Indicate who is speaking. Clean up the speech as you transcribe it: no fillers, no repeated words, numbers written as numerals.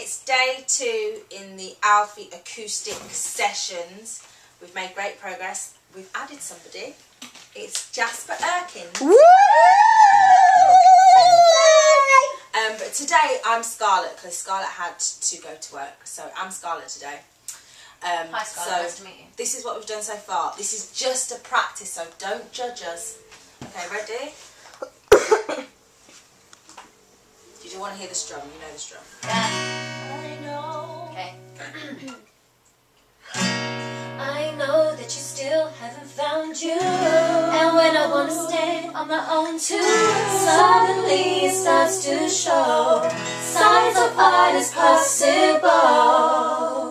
Speaker 1: It's day 2 in the Alfee acoustic sessions. We've made great progress. We've added somebody. It's Jasper Erkin.
Speaker 2: Woo!
Speaker 1: But today I'm Scarlett because Scarlett had to go to work. So I'm Scarlett today.
Speaker 3: Hi Scarlett,
Speaker 1: so
Speaker 3: nice to meet you.
Speaker 1: This is what we've done so far. This is just a practice, so don't judge us. Okay, ready? Did you want to hear the strum? You know the strum.
Speaker 3: Yeah.
Speaker 1: I know.
Speaker 3: Okay.
Speaker 4: I know that you still haven't found you. And when I want to stand on my own too, suddenly it starts to show signs of art is possible.